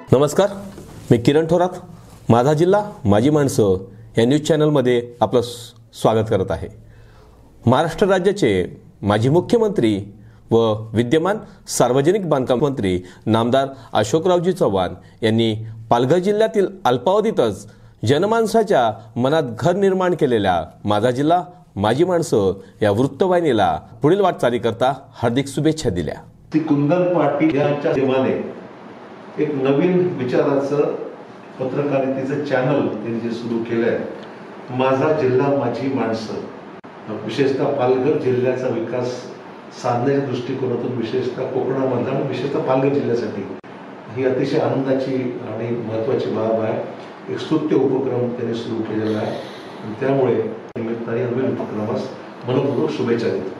नमस्कार, मी किरण थोरात, माझा जिल्हा माझी माणसं या न्यूज चॅनलमध्ये आपलं स्वागत करत आहे। महाराष्ट्र राज्याचे माजी मुख्यमंत्री व विद्यमान सार्वजनिक बांधकाम मंत्री नामदार अशोकरावजी चव्हाण यांनी पालघर जिल्ह्यातील अल्पावधीतच जनमानसाच्या मनात घर निर्माण केलेल्या माझा जिल्हा माझी माणसं या वृत्तवाहिनीला पुढील वाटचालीकरता हार्दिक शुभेच्छा दिल्या। ती कुंदन पाटील यांच्या जीवाने एक नवीन विचाराचं पत्रकारितेचं चॅनल त्यांनी जे सुरू केलंय, माझा जिल्हा माझी माणसं, विशेषतः पालघर जिल्ह्याचा विकास साधण्याच्या दृष्टिकोनातून विशेषतः कोकणामधला आणि विशेषतः पालघर जिल्ह्यासाठी ही अतिशय आनंदाची आणि महत्त्वाची बाब आहे। एक स्तुत्य उपक्रम त्यांनी सुरू केलेला आहे आणि त्यामुळे निमित्ताने नवीन उपक्रमास मनपूर्वक शुभेच्छा देतो।